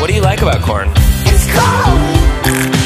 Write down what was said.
What do you like about corn? It's cold.